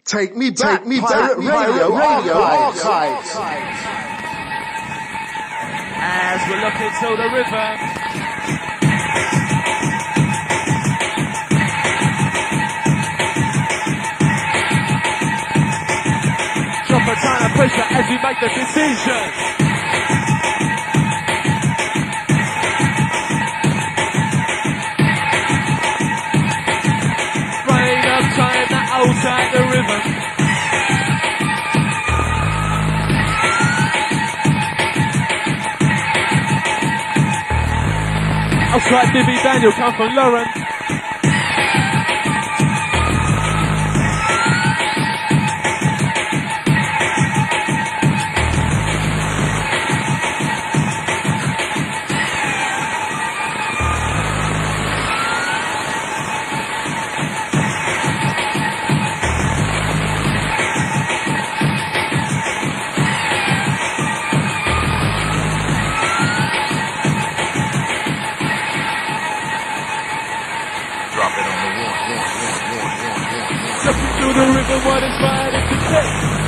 Take me back, Pirate Radio Archive. As we look into the river. Drop a ton of pressure as we make the decision. Rain of time that outside the river. Outside Stevie Daniel come from Lauren. The river, what is right at the tip.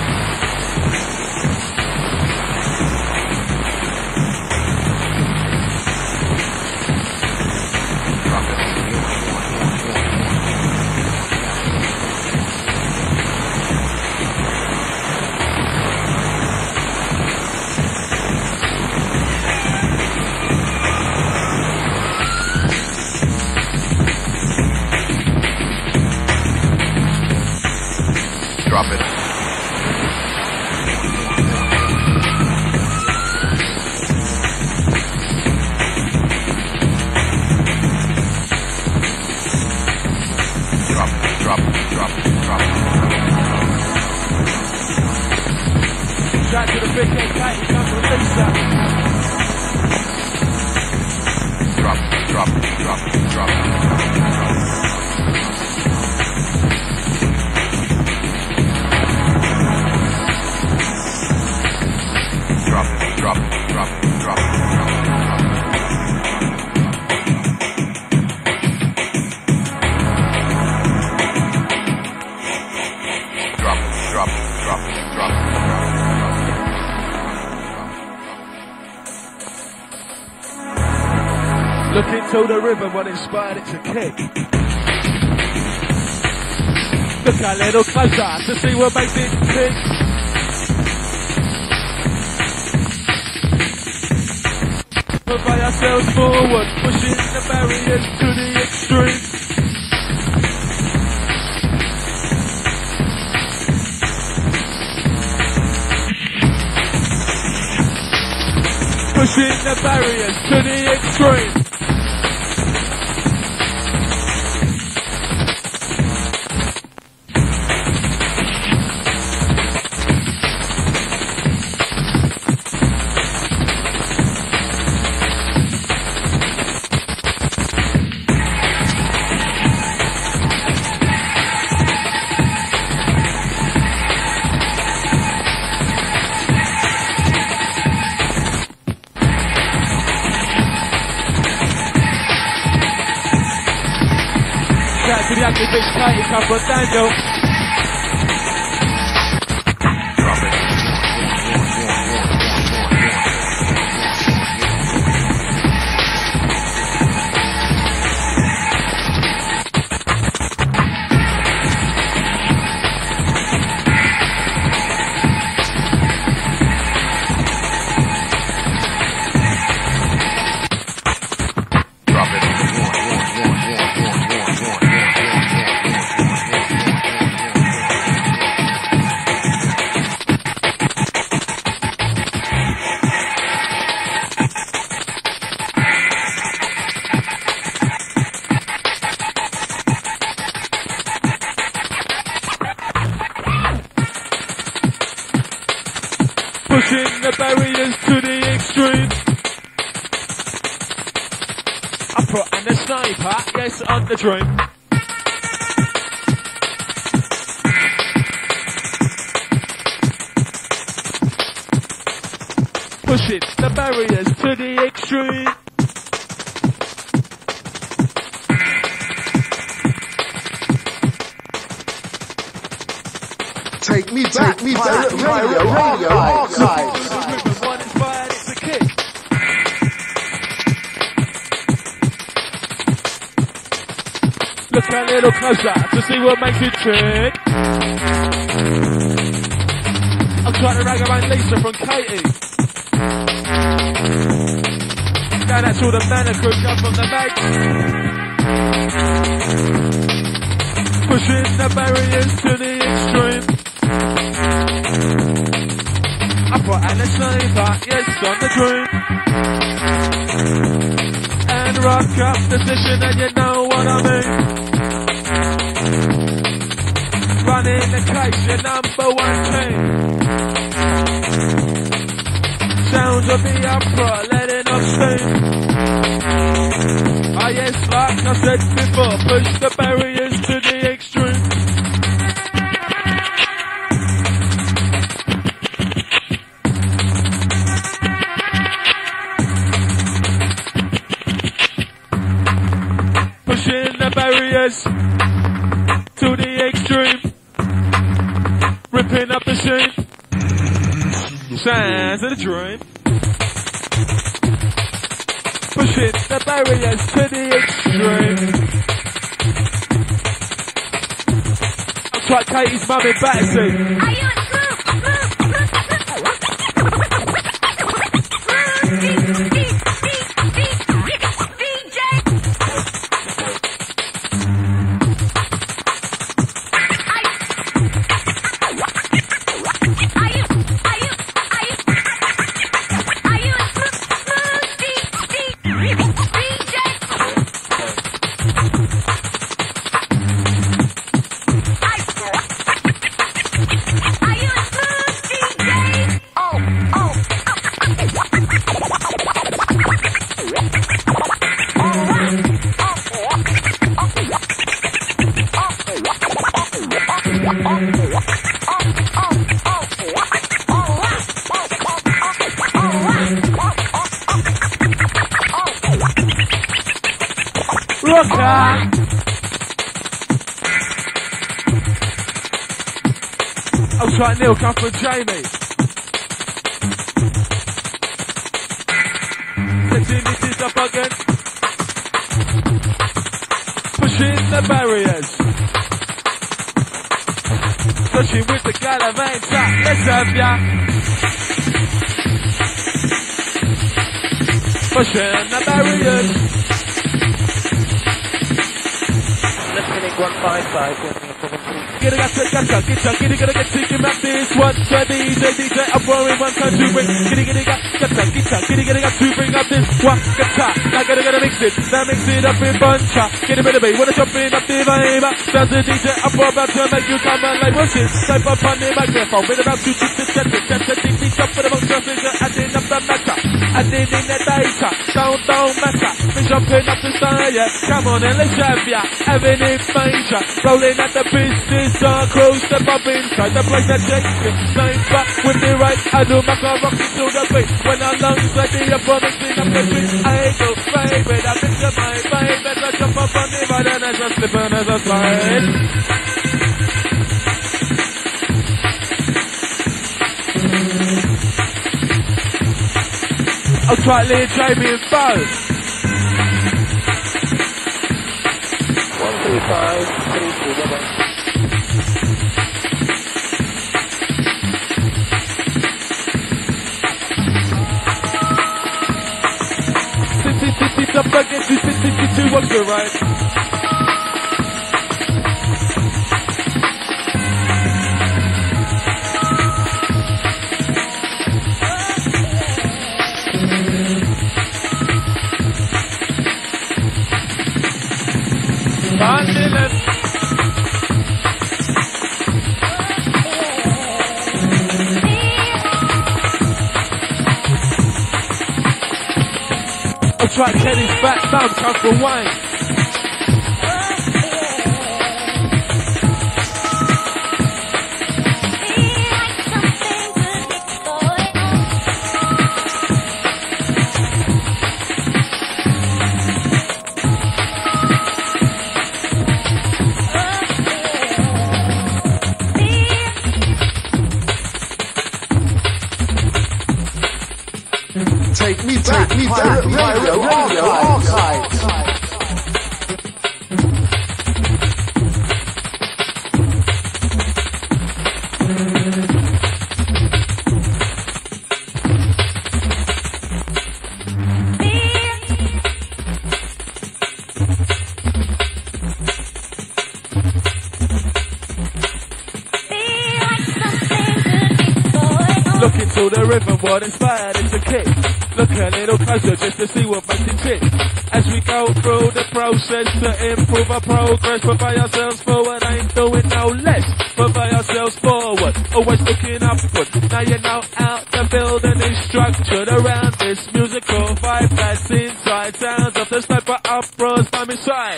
Drop it. Drop it. Shout to the big head cat, he comes from Trixter. Drop it. Drop it. Look into the river, what inspired it to kick. Look a little closer to see what makes it tick. Provide ourselves forward, pushing the barriers to the extreme. Pushing the barriers to the extreme. To the ugly big tight, come from Vandal. Drop it. Pushing the barriers to the extreme. Uproar and the Sniper, yes, on the dream. Pushing the barriers to the extreme. Take me back, radio archives. One inspired, it's a kick. Look a little closer to see what makes it trick. I'm trying to rag around Lisa from Katie. Down that's all the mana crew come from the back. Pushing the barriers to the extreme. Uproar MC Sniper, yes, on the dream. And rock up the session, and you know what I mean. Running the case, your number one team. Sounds of the uproar, letting off steam. Ah yes, like I said before, push the barriers to the extreme. Pushing the barriers to the extreme. Ripping up the scene. Sounds of the dream. Pushing the barriers to the extreme. I'll try Katie's mum in Battersea. Are you a I'll try Neil, come for Jamie. Setting this is up again. Pushing the barriers. Pushing with the Gallivanter. Let's have ya. Pushing the barriers. Listening 155. Get it, get this one, DJ, Uproar in 1 2 bring, get to bring up this one, now gotta mix it, now mix it up in bunch, get a bit of me, wanna jump in up the vibe, sounds the DJ, Uproar about to make you come and like what's it, type up on the microphone, with about 2 to 7, DJ up for the most transmission, adding up the matter, adding in the data, don't matter, we jumping up the side, yeah, come on and let's have ya, having it major, rolling at the business. Close the up inside the place that takes me. Sniper with me right, I do my car rocking to the beat. When I'm alongside the performance up the street, I go favorite, I picture my vibe as I jump up on the ride and as I slip and as I slide. I'll try Lee, Jamie and Bo. 135, 321. Up against you, 62, what's the right? Vandal. Try Teddy's back, mum, come for wine. take me back, radio archive. To the rhythm, what inspired is the kick. Look a little closer just to see what makes it tick. As we go through the process to improve our progress, provide ourselves forward, ain't doing no less. Provide ourselves forward, always looking upward. Now you know out the building is structured around this musical vibe that's inside. Sounds of the sniper uproars by my side.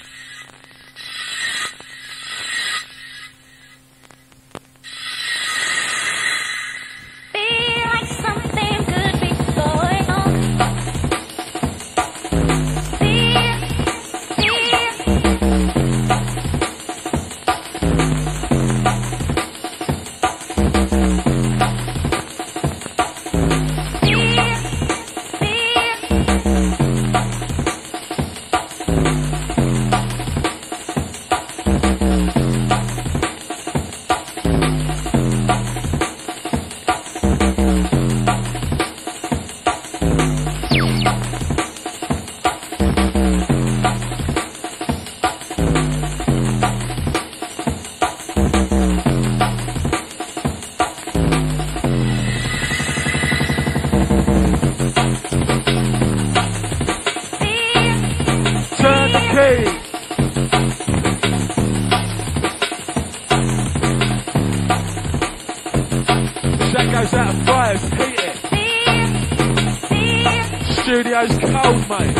Studio's cold, mate.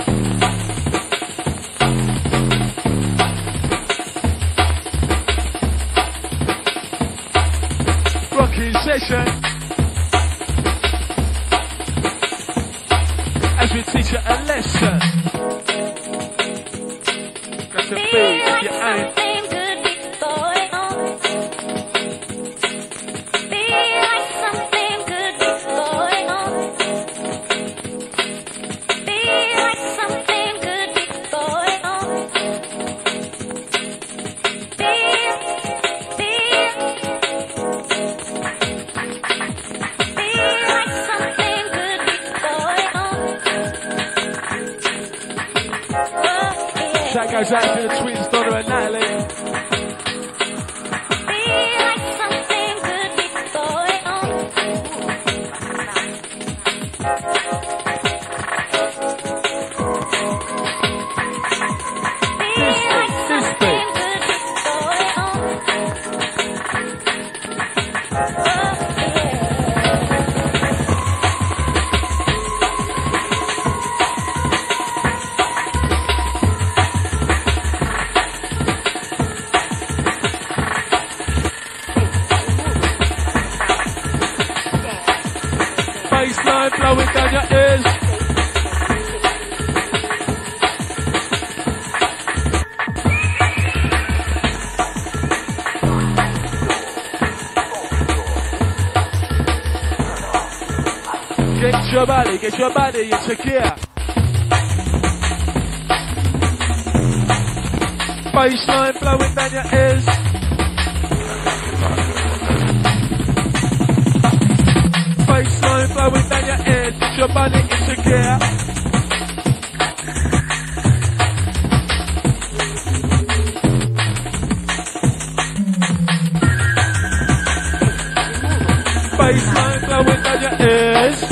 Rocking session. As we teach you a lesson. Got to be if you ain't. Goes out to the Twiz, Donna and Natalie. Baseline blowing down your ears. Get your body into gear. Baseline blowing down your ears. Baseline blowing down your ears. Get your body into gear. Baseline blowing down your ears.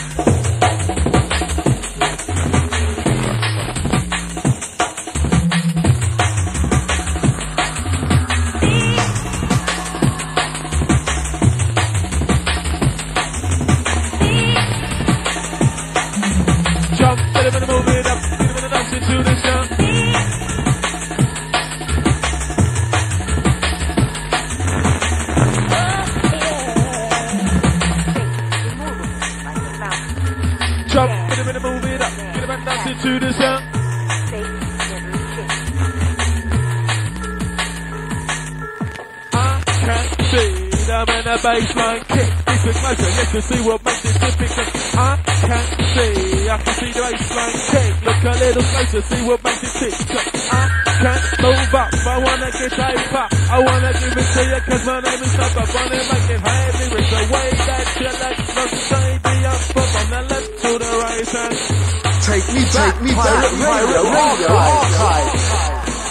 To the sound. I can't see the I'm in a baseline kick. Listen closer, yes, to see what makes it difficult. I can see the baseline kick. Look a little closer, see what makes it tick. I can't move up, I wanna get hype up. I wanna give it to you cause my name is Sniper. Wanna make it high lyrics, the way that you like. Not to say the up, but from the left to the right hand. Take me back, radio archive.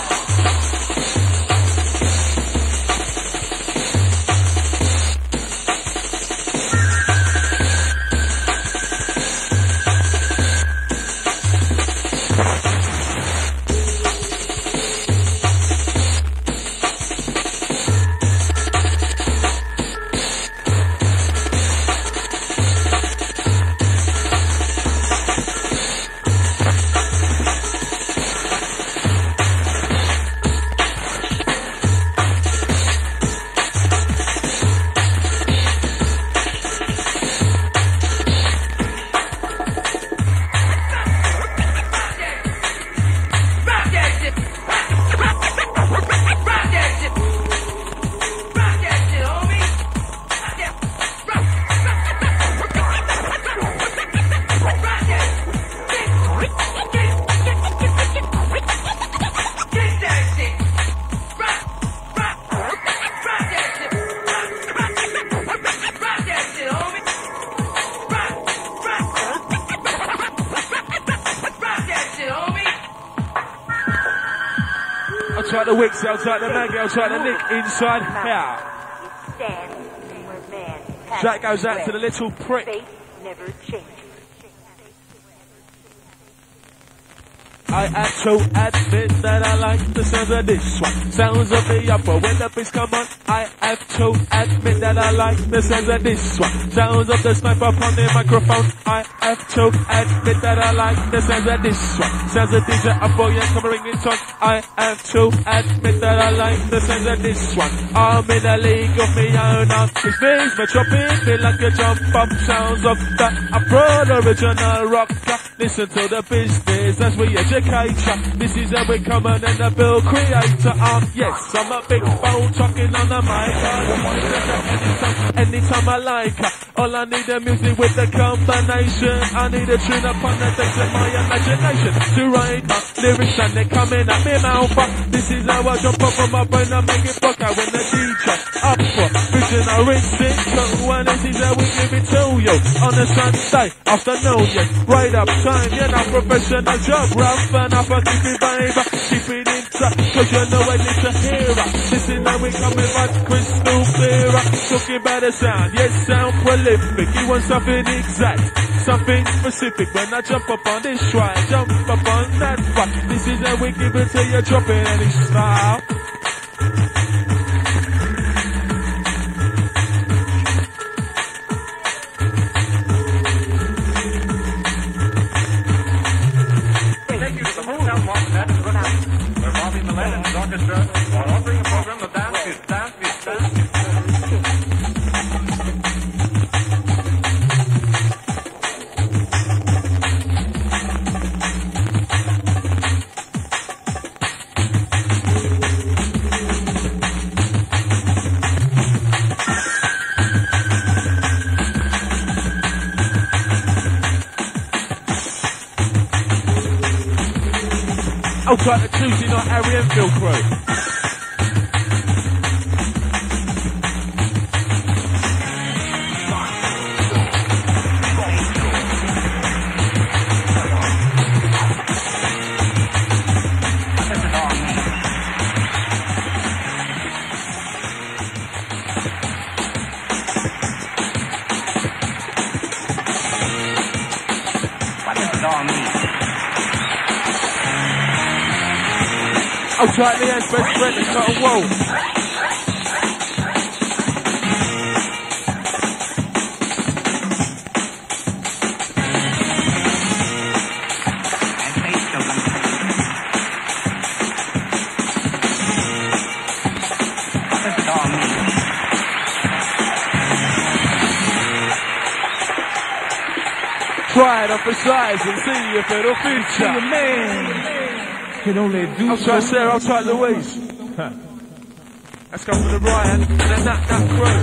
Outside the Wicks, outside the Maggie, outside the Nick, inside here. That goes out to the little prick. I had to admit that I like the sounds of this one. Sounds of the upper when the beats come on. I have to admit that I like the sounds of this one. Sounds of the sniper upon the microphone. I have to admit that I like the sounds of this one. Sounds of DJ upper, yeah, covering it on. I have to admit that I like the sounds of this one. I'm in a league of me own. It's me, my chopping, feel like a jump up. Sounds of the Uproar original rocker. Listen to the business as we educate ya. This is how we come and the bill creator. Yes, I'm a big phone talking on the mic. Anytime I like her. All I need is music with the combination. I need a tune upon the text of my imagination to write my lyrics and they coming at me mouth. This is how I jump up from my brain and make it fuck out when the DJ up for original instinct. And this is how we give it to you on a Sunday afternoon. Yeah, right up time, you know, professional job, rough and up and keep it baby, keep it inside, cause you know I need to hear it. This is how we coming like crystal clear. Talking about the sound, yes, sound prolific. You want something exact, something specific. When I jump up on this ride, jump up on that spot. This is how we give it to you, drop it any style. While offering a program of dance is dance. Outside the Tuesday night Harry Enfield crew. Outside the end, best friend, it's not a wall. Try it on for size and see if it'll feature. Man. Can only do outside Sarah, outside Louise. Let's go for the Ryan and then that crew.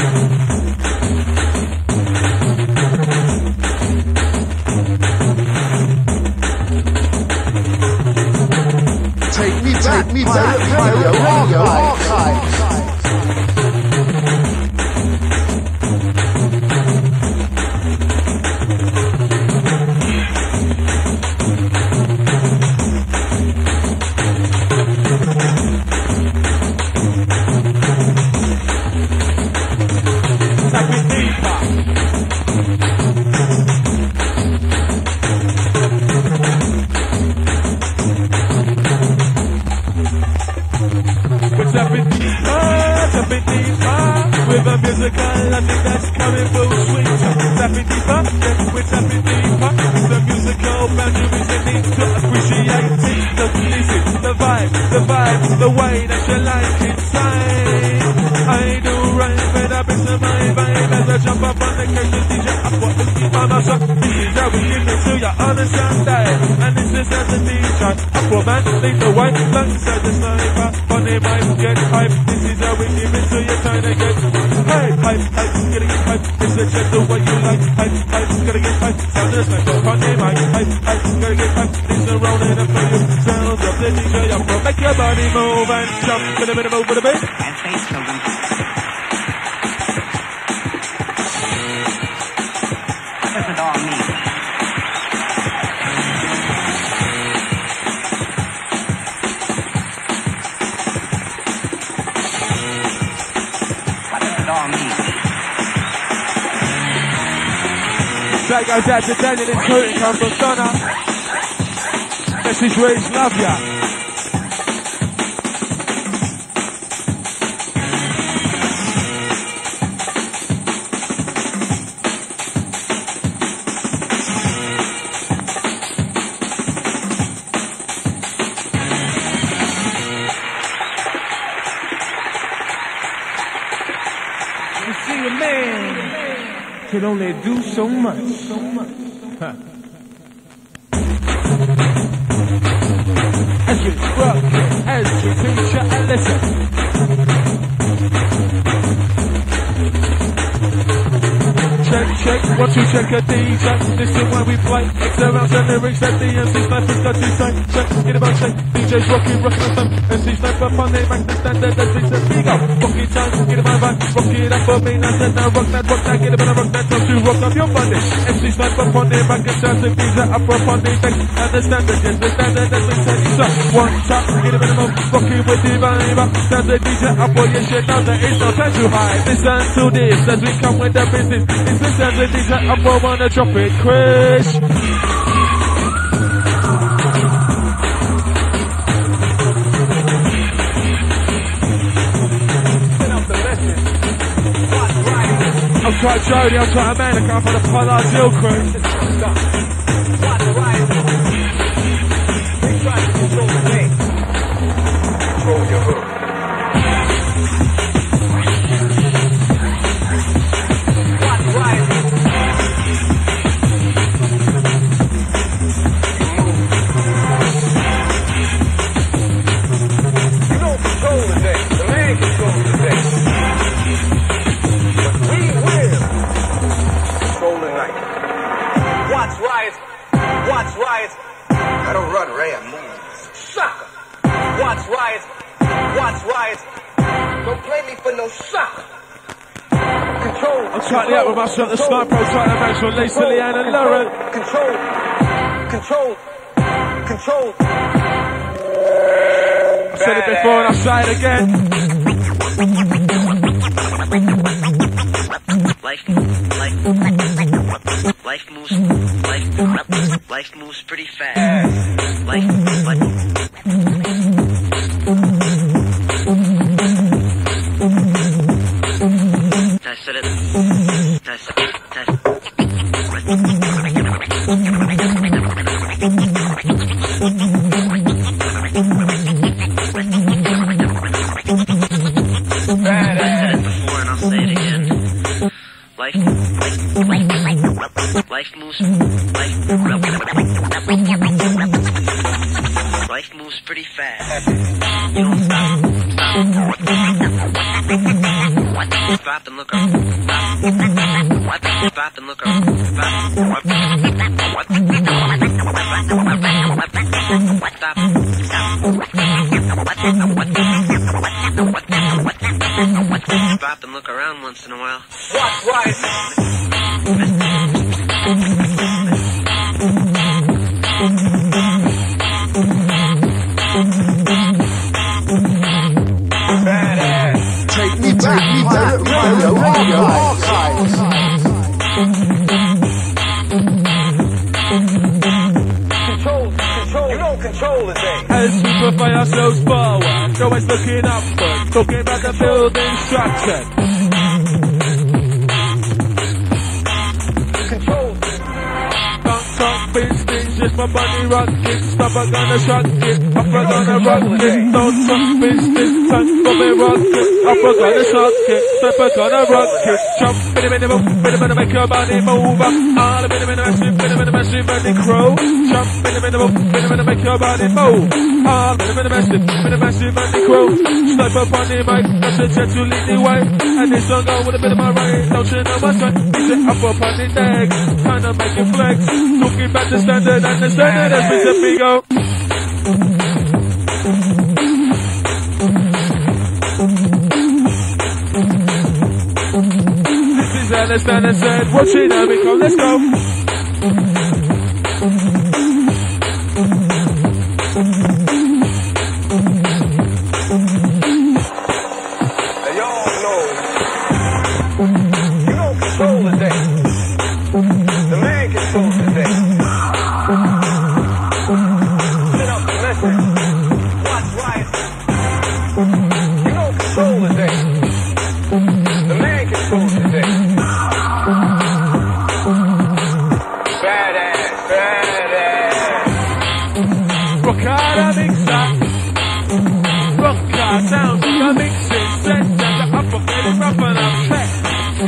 Take me back, radio archive. With a musical, I think that's coming full swing. Tapping deeper, yes, we're tapping deeper. The musical boundaries you need to appreciate it. So this is the vibe, the way that you like it. I do rave, but I've been to my vibe. As I jump up on the case, DJ, I put the keep on my song. This is how we give it to you on a Sunday. And this is as a DJ, Aquaman, lead the way. Lungs as a sniper, funny mic, get hype. This is how we give it to you, time to get hype, gonna get hype. It's a gentle way you like hype, gonna get hype. Sound just like a funny mic, hype, gonna get hype. It's a rolling up for you. Sounds of the DJ, Aqua, make your body move and jump. Gonna move with a bit. And face children. What does it all mean? What does it all mean? That goes out to Daniel in Tooting, come from Donna. Message Rage, love ya. Could only do so much. Huh. As you rock it, as you picture and listen. Check, once you check a DJ, listen when we play. It's around the lyrics that the MC Sniper's got to say. Check, get about check, DJs rocking the sun. MC Sniper fun, they make the standard, that's it's a big up. Rock it time, get in my vibe, rock it up for me, now rock that, get it, rock that, don't you rock up your body. MC Sniper fun, they make the sounds of DJ up for fun, they make the standard, yes, the standard, that's it's a big up. One shot, get it, rock it with the vibe, sounds of DJ up for your shit, now there is no time to hide. Listen to this, as we come with the business. It's the sounds of DJ up for wanna drop it, Chris. I'm trying Jody, I'm trying America, I'm for the Pollard Jill crew. We try to control the game. Control your hook. What's right? You don't control the day. The man controls the day. Watch right. I don't run, Ray, I move. Sucker. Watch right. Don't play me for no sucker. Control. I'm trying it out with myself, the Sniper, I'm trying to make sure Lisa, Leanne and Lauren. Control. I said it before and I'll say it again. Life moves pretty fast. Life. I said it. Before and I'll say it again. Life moves. Life moves pretty fast. You don't stop. Stop and look around. Stop and look around. Stop and look around once in a while. Watch right. Take me back, radio archives. Control, you don't control the thing. As we provide ourselves forward, always looking upward, talking about the building structure. Control. Don't talk business, just my bunny rocket. Stop, I'm gonna shock it. I'm gonna rock it. Don't talk business, time for me rocket. I'm gonna shock it. Stop, I'm gonna rock it. Jump, bit a minute, make your body move up. All a bit a minute, massive, and the crow. Jump, bit a minute, make your body move. All a bit a minute, massive, and the crow. Step up on the mic, that's a jet to lead the way. And this song go with a bit of my right. Don't you know what's right? It's up up on the deck. Kinda make it flex. Looking back to standard and the standard has been set me go. This is understand and said, watch it now, we come, let's go. Now y'all know you don't control the thing. The man controls the thing. Sit up and listen. Watch right. You don't control the thing. The man controls the thing. Badass. Rock out a mixer. Rock out down to the mixing. Set down the upper, get it rough and I'm set.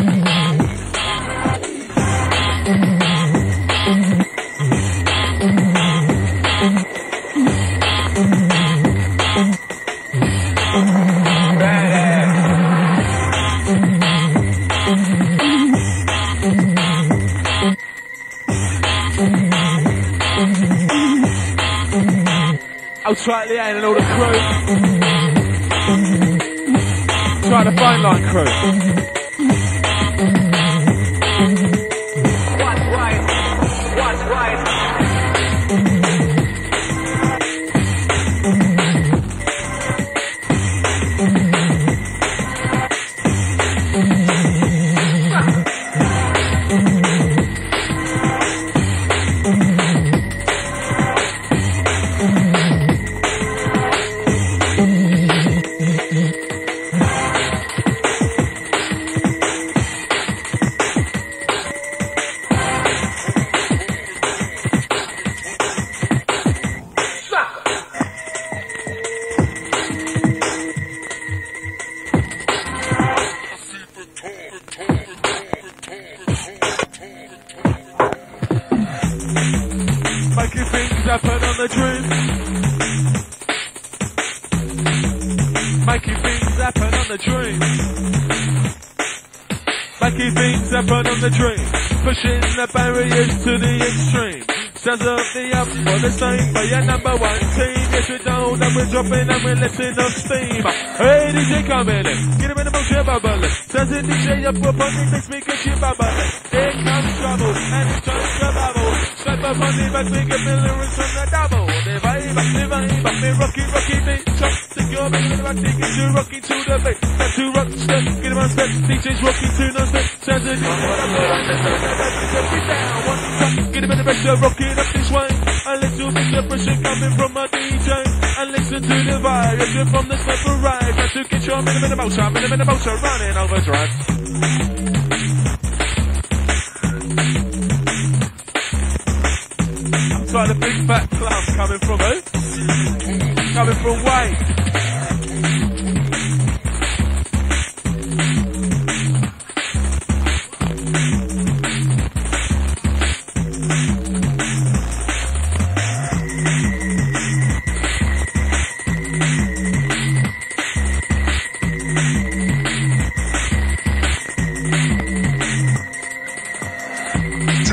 Outrightly and all the crew. Try to find line crew. Watch right. Watch right. Pushing the barriers to the extreme. Sounds of the up for the same by your number one team. Yes, we know that we're dropping and we're letting off steam. Hey, DJ coming in, get him in the motion bubbling. Sounds the DJ up on the next week and she bubbling. Here comes trouble and it's just a bubble. Step up on the back, we get the lyrics from the double. The vibe, me rocky beat. Chop, secure me in the back, taking you rocking to the beat. Got two rock step, get him on step. DJ's rocking to non-step. Sounds the DJ get him in the back, so rocking up this way. A little bit of pressure coming from my DJ. And listen to the vibe, if you're from the step of ride. Got to get your minute motion, running overdrive. Outside the big fat club coming from who? Coming from Wayne.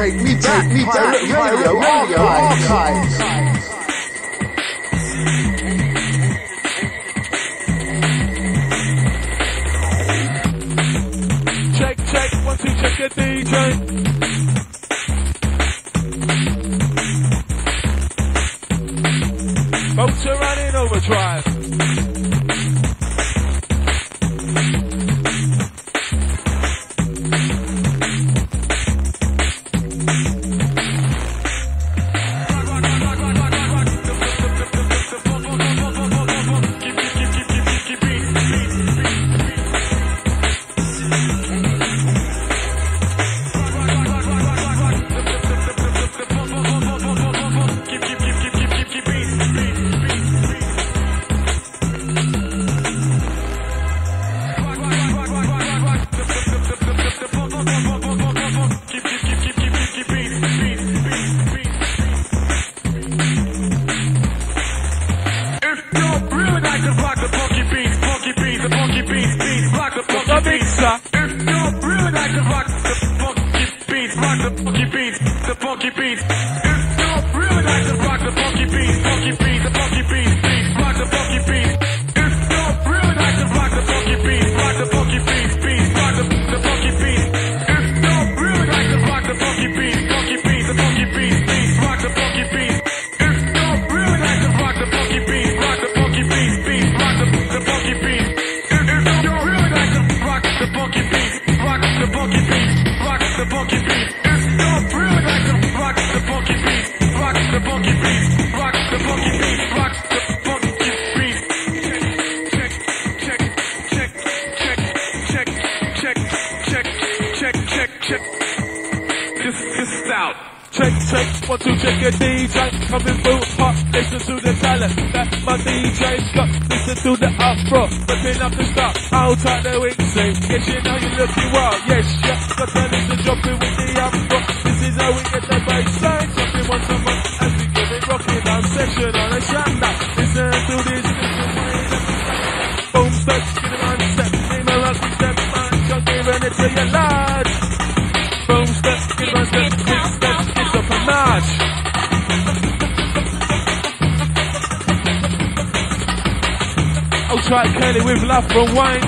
take me back, radio archives. Check, 1, 2, check your DJ. Boats are running overdrive. Coming through hot, listen to the talent that my DJ's got. Listen to the uproar, ripping up the start. Hold tight the wings, say, yes, you know you're looking wild. Yes, yeah, got to listen, dropping with the uproar. This is how we get the baseline, something once a month as we give it rocking on session on a shutdown. Listen to this, boom, step, get it on step, name a lucky step, man, just giving it to your lad. Boom, step, get it on step, big step, it's up a notch. I'll try Kelly with love from Wayne.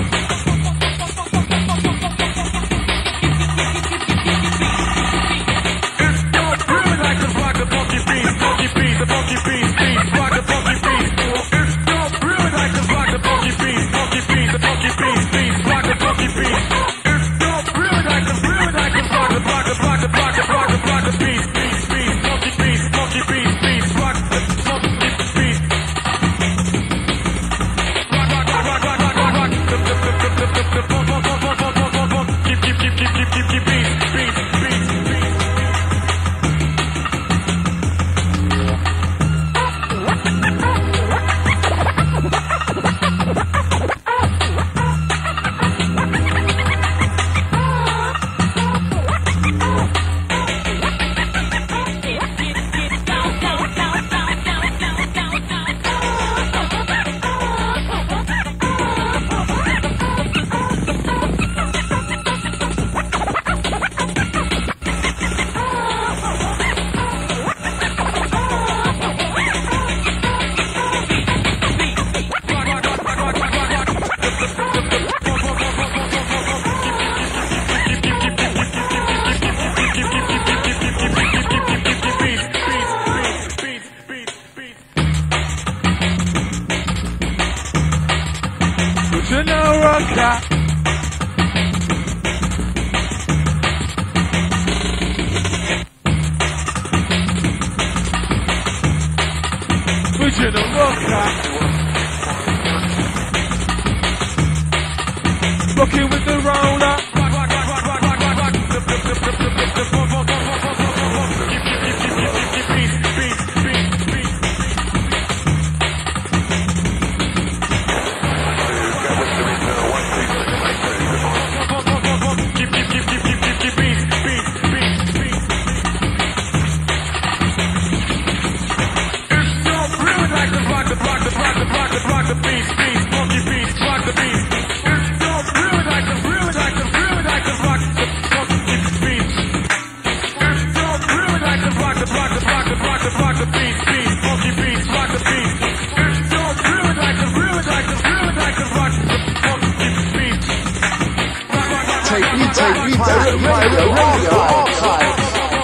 Rocking with the roller. Rock the beat, funky beat, rock the beat. It's so really like the Radio Archive.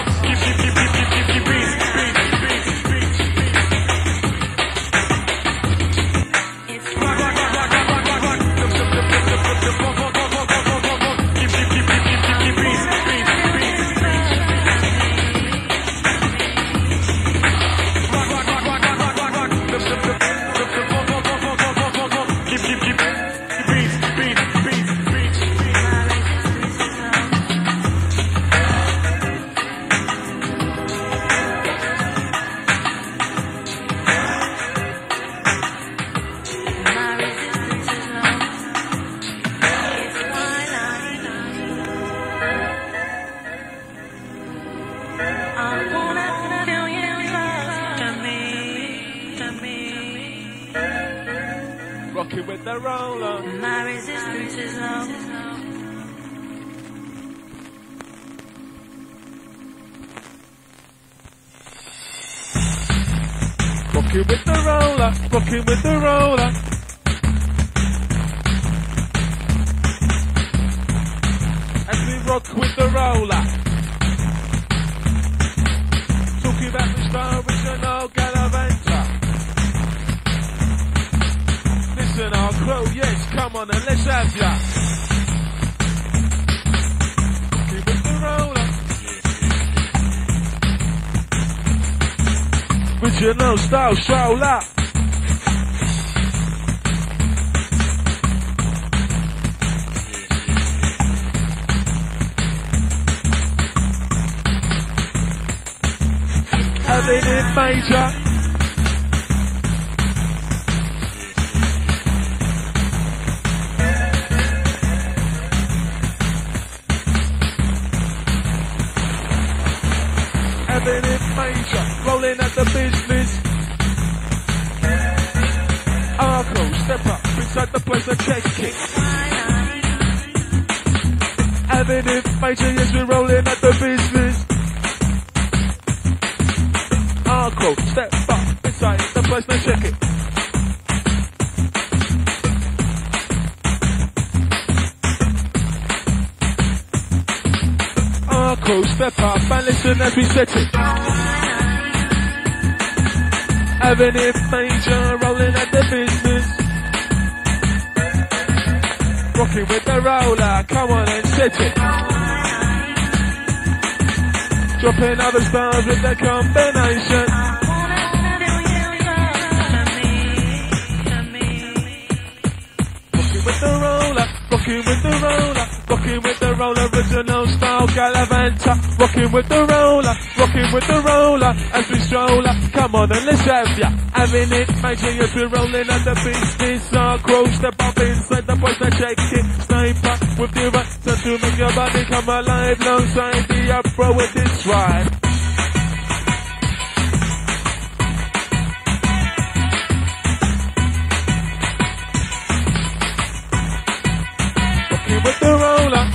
Rocking with the roller. As we rock with the roller. Talking about the original Galavanta. Listen, our crew, yes, come on and let's have ya. Rocking with the roller. Original style, stroller. Having it major. Having it major. Rolling at the business. Arco, step up inside the place and check it. Having it major, yes, we're rolling at the business. Arco, step up inside the place and check it. Arco, step up and listen as we set it. Having it major, rolling at the business. Rocking with the roller, come on and set it. Dropping other stars with the combination. Rocking with the roller, rocking with the roller, rocking with the roller, original style Galavanta. Rocking with the roller, rocking with the roller, as we stroll up. Come on and let's have ya. Having it major, yes, we're rolling at the business. Our crew step up inside the boys that shake it. Sniper with the right time to make your body come alive. Alongside the Uproar with this ride. Rocking with the roller.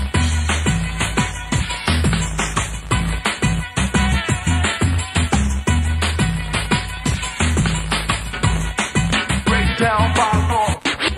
Breakdown by law.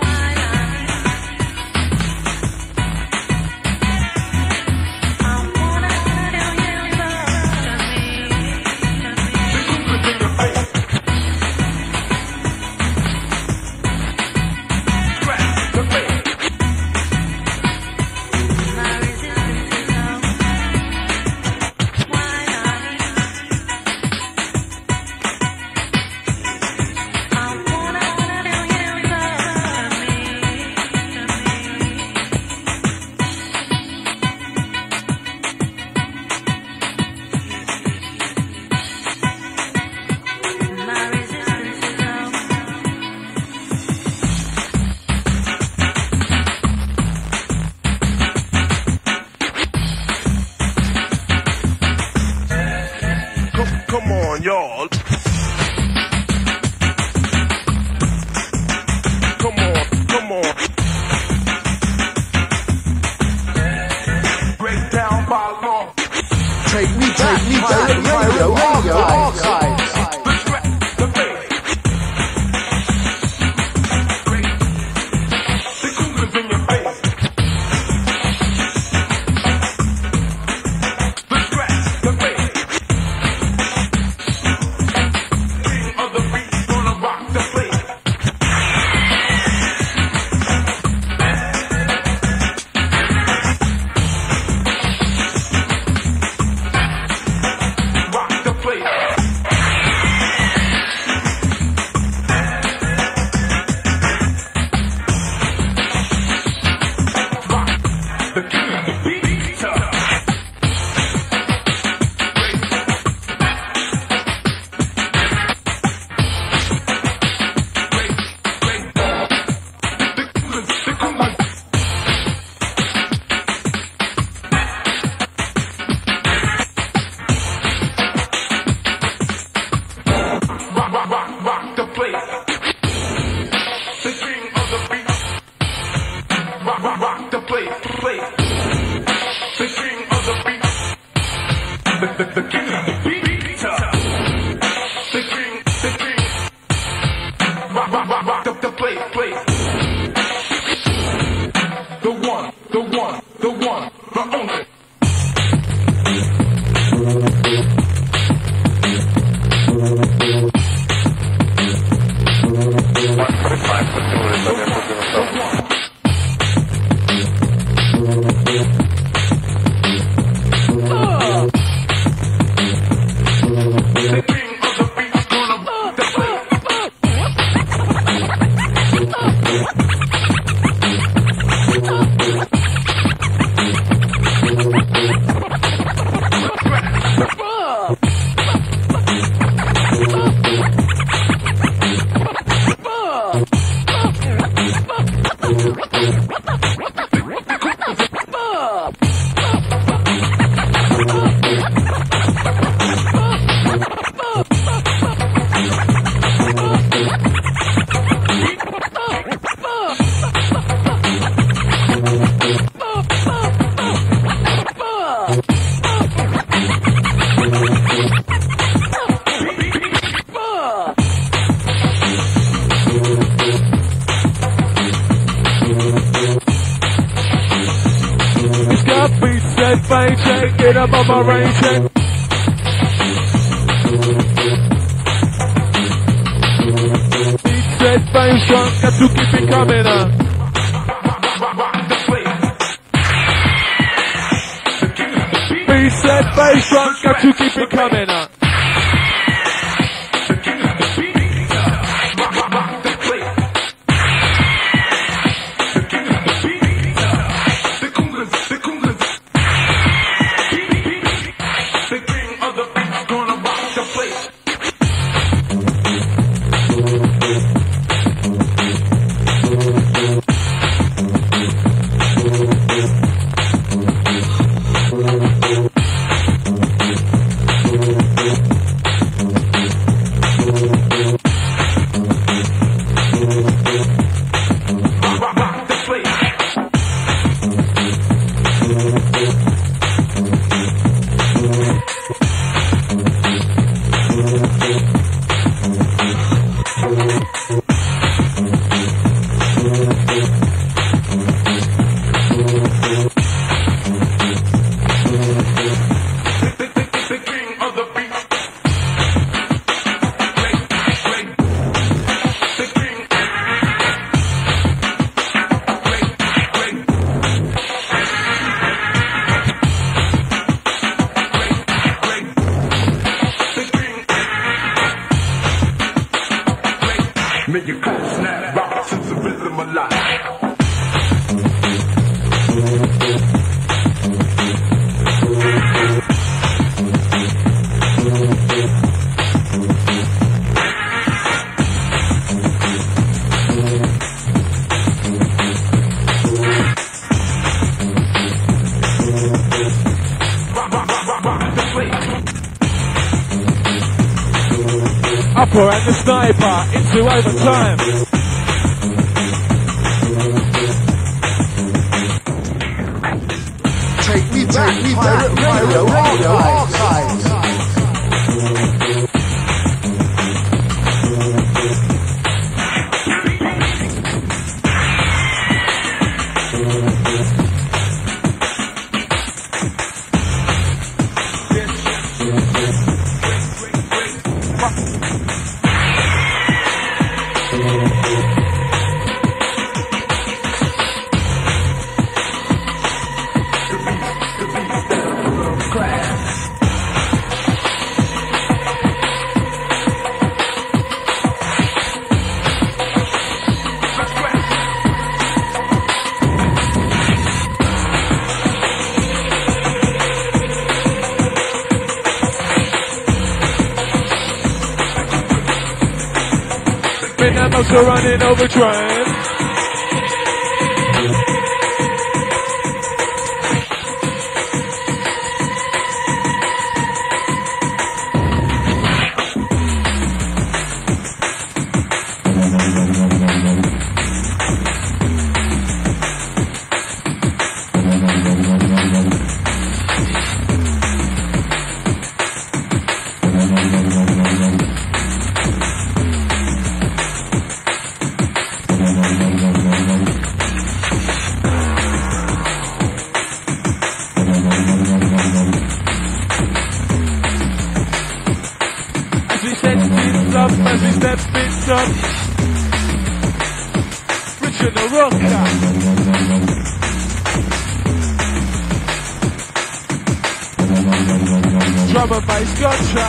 y'all. Come on, come on. Breakdown by law. Take me back, radio archives. Let's rap the bass. The coolers in your face. The king of the beat. The king. Rock the place. The one, the only. Get up on my range check. Beat set bass drunk, got to keep it coming up. Beat set bass drunk, got to keep it coming up. Make your cold snap, rock to the rhythm alive. Uproar and the Sniper into overtime. Take me back, radio archives. Also running overdrive. as we step into Richard the Rocker. Drum and bass gotcha.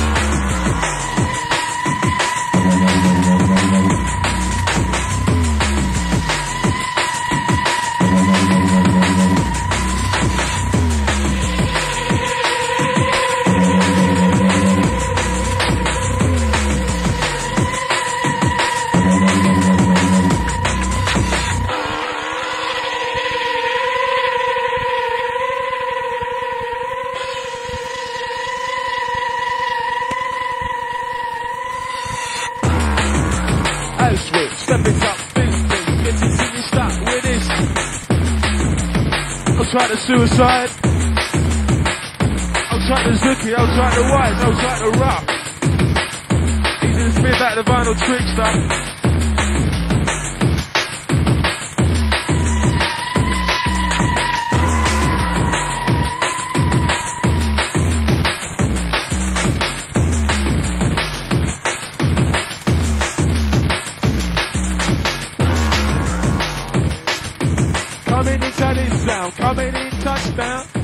Try the suicide. I'll try the Zoukie, I'll try the Wise, I'll try the Ruff. He didn't spit back the Vandal Trixter. Coming in touchdown.